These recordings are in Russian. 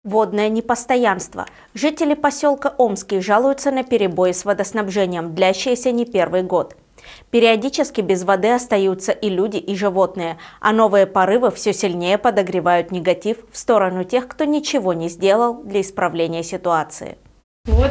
Водное непостоянство. Жители поселка Омский жалуются на перебои с водоснабжением, длящиеся не первый год. Периодически без воды остаются и люди, и животные, а новые порывы все сильнее подогревают негатив в сторону тех, кто ничего не сделал для исправления ситуации. Вот,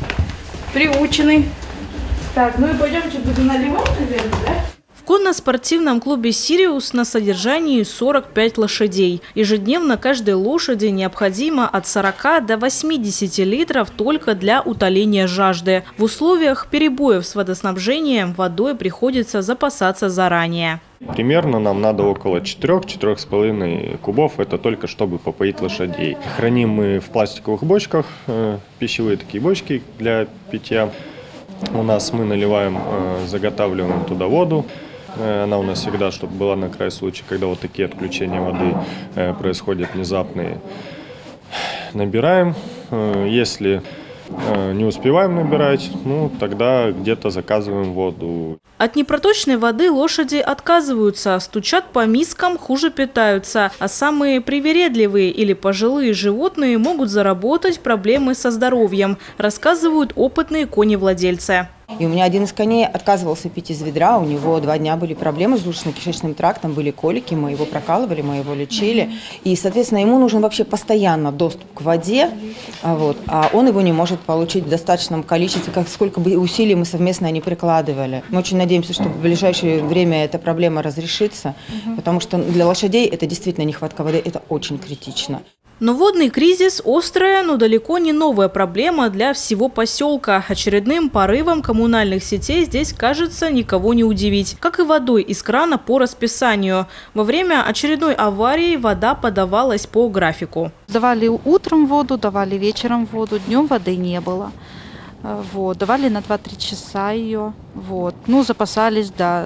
приученный. Так, ну и пойдемте буду наливать, наверное, да? В конно-спортивном клубе «Сириус» на содержании 45 лошадей. Ежедневно каждой лошади необходимо от 40 до 80 литров только для утоления жажды. В условиях перебоев с водоснабжением водой приходится запасаться заранее. Примерно нам надо около 4–4,5 кубов, это только чтобы попоить лошадей. Храним мы в пластиковых бочках, пищевые такие бочки для питья. У нас мы наливаем, заготавливаем туда воду. Она у нас всегда, чтобы была на край случая, когда вот такие отключения воды происходят внезапные. Набираем. Если не успеваем набирать, ну тогда где-то заказываем воду. От непроточной воды лошади отказываются, стучат по мискам, хуже питаются. А самые привередливые или пожилые животные могут заработать проблемы со здоровьем, рассказывают опытные коневладельцы. И у меня один из коней отказывался пить из ведра, у него 2 дня были проблемы с желудочно-кишечным трактом, были колики, мы его прокалывали, мы его лечили. И, соответственно, ему нужен вообще постоянно доступ к воде, а он его не может получить в достаточном количестве, сколько бы усилий мы совместно не прикладывали. Мы очень надеемся, что в ближайшее время эта проблема разрешится, потому что для лошадей это действительно нехватка воды, это очень критично. Но водный кризис – острая, но далеко не новая проблема для всего поселка. Очередным порывом коммунальных сетей здесь, кажется, никого не удивить. Как и водой из крана по расписанию. Во время очередной аварии вода подавалась по графику. Давали утром воду, давали вечером воду, днем воды не было. Давали на 2–3 часа ее. Ну, запасались, да.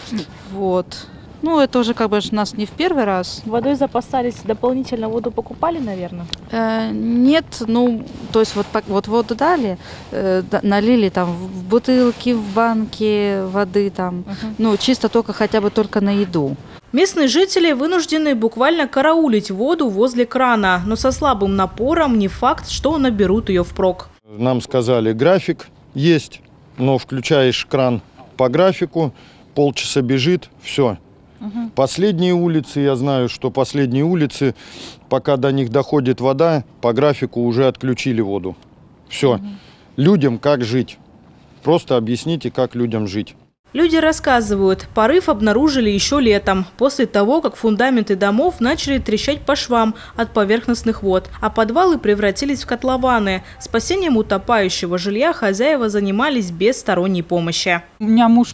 Ну, это уже как бы у нас не в первый раз. Водой запасались, дополнительно воду покупали, наверное? Нет, ну, то есть вот воду дали, налили там в бутылки, в банки воды там, ну, чисто хотя бы только на еду. Местные жители вынуждены буквально караулить воду возле крана, но со слабым напором не факт, что наберут ее впрок. Нам сказали, график есть, но включаешь кран по графику, полчаса бежит, все. Последние улицы, я знаю, что последние улицы, пока до них доходит вода, по графику уже отключили воду. Все. Людям как жить? Просто объясните, как людям жить. Люди рассказывают, порыв обнаружили еще летом, после того, как фундаменты домов начали трещать по швам от поверхностных вод, а подвалы превратились в котлованы. Спасением утопающего жилья хозяева занимались без сторонней помощи. У меня муж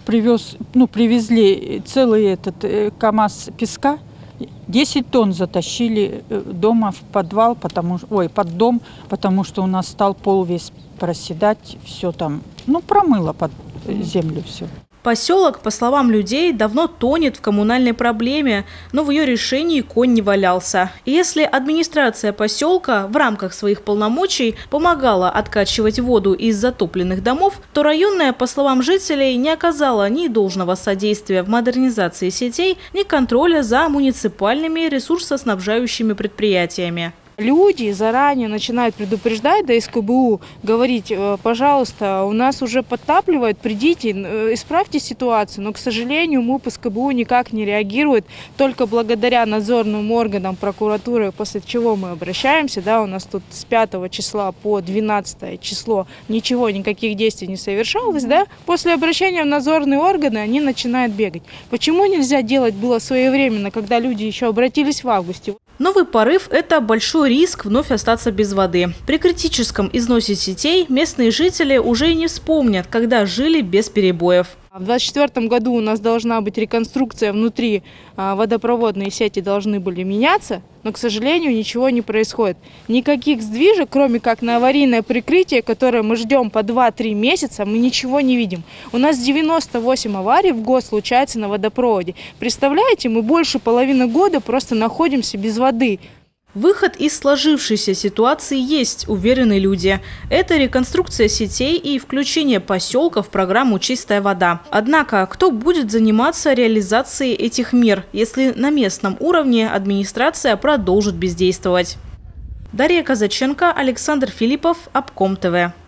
привезли целый КАМАЗ песка. 10 тонн затащили дома в подвал, под дом, потому что у нас стал пол весь проседать, все там, промыло под землю все. Поселок, по словам людей, давно тонет в коммунальной проблеме, но в ее решении конь не валялся. И если администрация поселка в рамках своих полномочий помогала откачивать воду из затопленных домов, то районная, по словам жителей, не оказала ни должного содействия в модернизации сетей, ни контроля за муниципальными ресурсоснабжающими предприятиями. Люди заранее начинают предупреждать, да, СКБУ, говорить, пожалуйста, у нас уже подтапливают, придите, исправьте ситуацию. Но, к сожалению, МУП СКБУ никак не реагирует, только благодаря надзорным органам прокуратуры, после чего мы обращаемся, да, у нас тут с 5 числа по 12 число никаких действий не совершалось, да, после обращения в надзорные органы они начинают бегать. Почему нельзя делать было своевременно, когда люди еще обратились в августе? Новый порыв – это большой риск вновь остаться без воды. При критическом износе сетей местные жители уже и не вспомнят, когда жили без перебоев. В 2024 году у нас должна быть реконструкция внутри, водопроводные сети должны были меняться, но, к сожалению, ничего не происходит. Никаких сдвижек, кроме как на аварийное прикрытие, которое мы ждем по 2–3 месяца, мы ничего не видим. У нас 98 аварий в год случается на водопроводе. Представляете, мы больше половины года просто находимся без воды. Выход из сложившейся ситуации есть, уверены люди. Это реконструкция сетей и включение поселка в программу «Чистая вода». Однако, кто будет заниматься реализацией этих мер, если на местном уровне администрация продолжит бездействовать? Дарья Казаченко, Александр Филиппов, Обком ТВ.